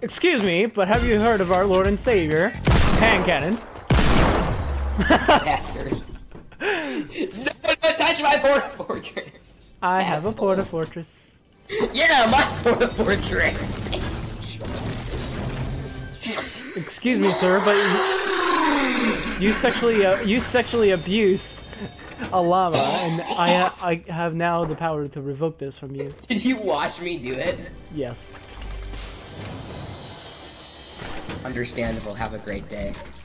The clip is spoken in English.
Excuse me, but have you heard of our Lord and Savior, Hand Cannon? Bastard. No, don't touch my Porta Fortress! I have a Porta Fortress. Yeah, my Porta Fortress! Excuse me, sir, but you sexually abused a llama, and I have now the power to revoke this from you. Did you watch me do it? Yes. Understandable. Have a great day.